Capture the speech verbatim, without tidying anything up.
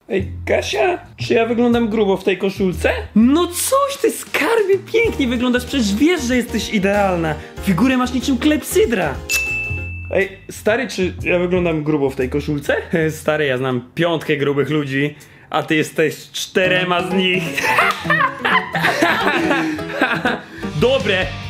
Ej, Kasia, czy ja wyglądam grubo w tej koszulce? No coś, ty skarbie, pięknie wyglądasz, przecież wiesz, że jesteś idealna. Figurę masz niczym klepsydra. Ej, stary, czy ja wyglądam grubo w tej koszulce? Stary, ja znam piątkę grubych ludzi, a ty jesteś czterema z nich. Dobre,